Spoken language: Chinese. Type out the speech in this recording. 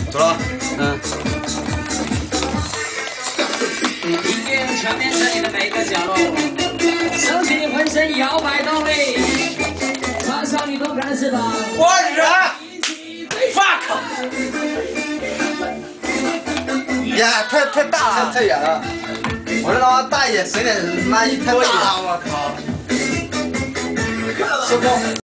走了。 嗯。 音乐全面在你的每个角落，手起浑身摇摆动力，马上你动感是吧？ 我忍。fuck。呀，太大了，太远了。我这他妈大一点，省点，妈一太大了，我靠。收工。